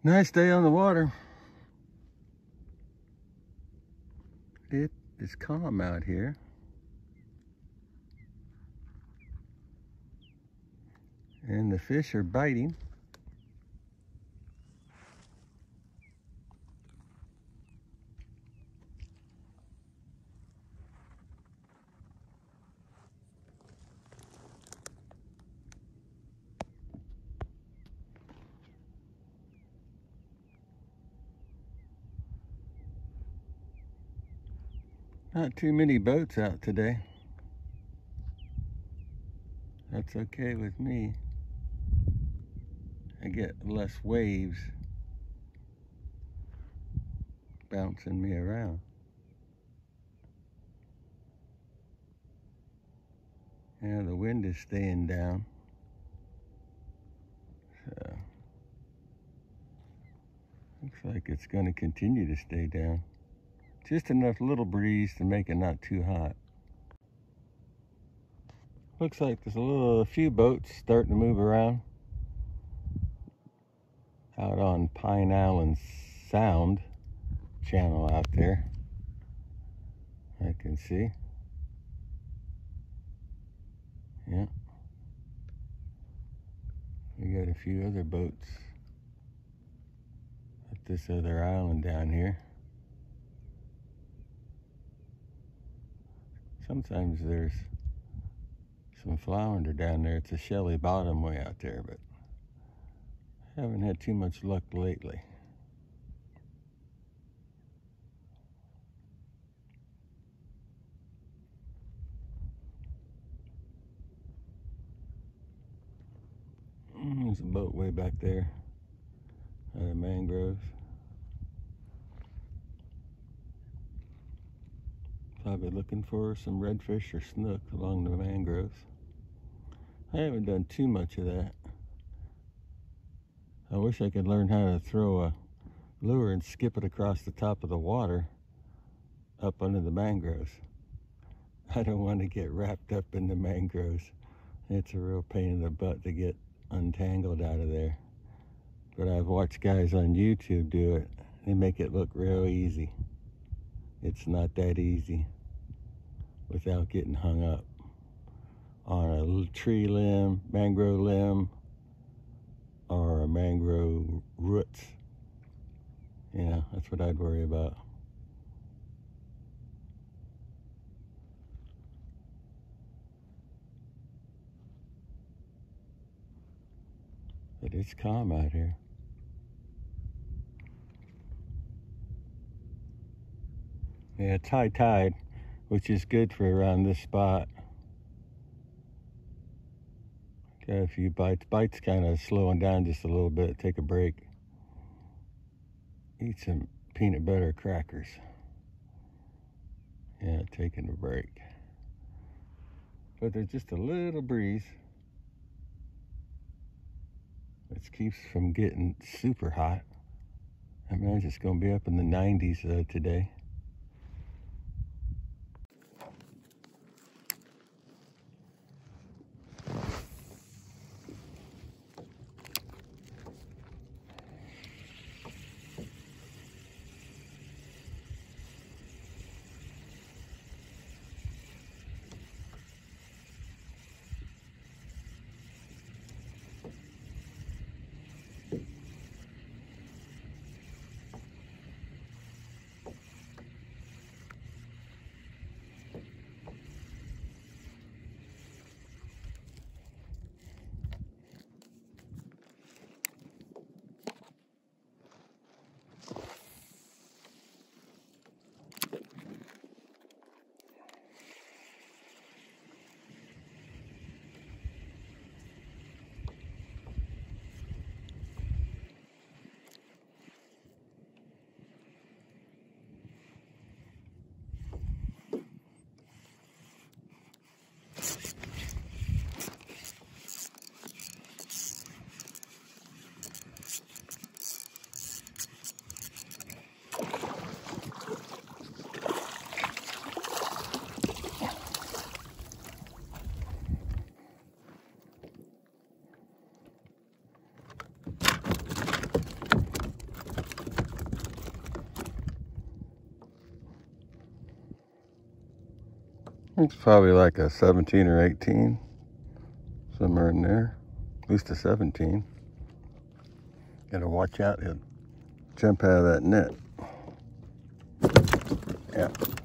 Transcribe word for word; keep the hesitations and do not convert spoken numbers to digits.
Nice day on the water. It is calm out here. And the fish are biting. Not too many boats out today. That's okay with me. I get less waves bouncing me around. Yeah, the wind is staying down. So, looks like it's going to continue to stay down. Just enough little breeze to make it not too hot. Looks like there's a little, a few boats starting to move around out on Pine Island Sound channel out there. I can see. Yeah. We got a few other boats at this other island down here. Sometimes there's some flounder down there. It's a shelly bottom way out there, but I haven't had too much luck lately. There's a boat way back there out of mangroves. Probably looking for some redfish or snook along the mangroves. I haven't done too much of that. I wish I could learn how to throw a lure and skip it across the top of the water up under the mangroves. I don't want to get wrapped up in the mangroves. It's a real pain in the butt to get untangled out of there. But I've watched guys on YouTube do it. They make it look real easy. It's not that easy without getting hung up on a little tree limb, mangrove limb, or a mangrove roots. Yeah, that's what I'd worry about. But it's calm out here. Yeah, it's high tide, which is good for around this spot. Got a few bites. Bites kind of slowing down just a little bit. Take a break. Eat some peanut butter crackers. Yeah, taking a break. But there's just a little breeze. It keeps from getting super hot. I imagine it's going to be up in the nineties uh, today. It's probably like a seventeen or eighteen, somewhere in there, at least a seventeen. Gotta watch out, he'll jump out of that net. Yeah.